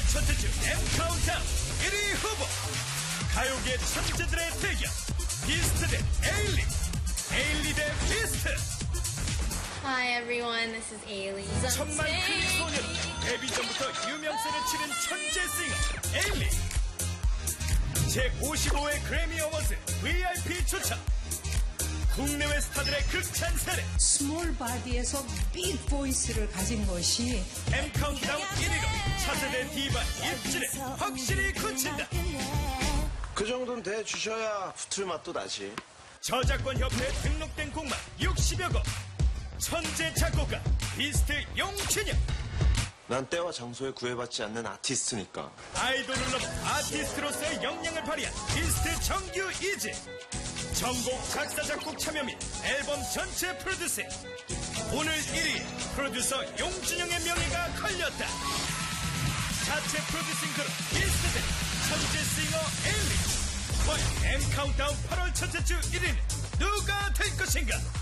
첫째 주 M카운트다운 1위 후보 가요계 천재들의 대결 비스트 대 에일리, 에일리 대 비스트. Hi everyone, this is Ailey. 천만 클릭 소녀로 데뷔 전부터 유명세를 치른 천재 싱어 에일리. 제55회 그래미 어워즈 VIP 초청. 국내외 스타들의 극찬 사례. 스몰 바디에서 빅 보이스를 가진 것이 M카운트다운 1위로 차세대 디바 입지를 확실히 굳힌다. 그 정도는 대주셔야 붙을 맛도 나지. 저작권협회에 등록된 곡만 60여 곡. 천재 작곡가 비스트 용춘영. 난 때와 장소에 구애받지 않는 아티스트니까. 아이돌을 넘어 아티스트로서의 역량을 발휘한 비스트 정규 이지. 전곡 작사 작곡 참여 및 앨범 전체 프로듀싱. 오늘 1위에 프로듀서 용준영의 명예가 걸렸다. 자체 프로듀싱 그룹 비스트 대 천재 싱어 에일리. 과연 M카운트다운 8월 첫째 주 1위는 누가 될 것인가?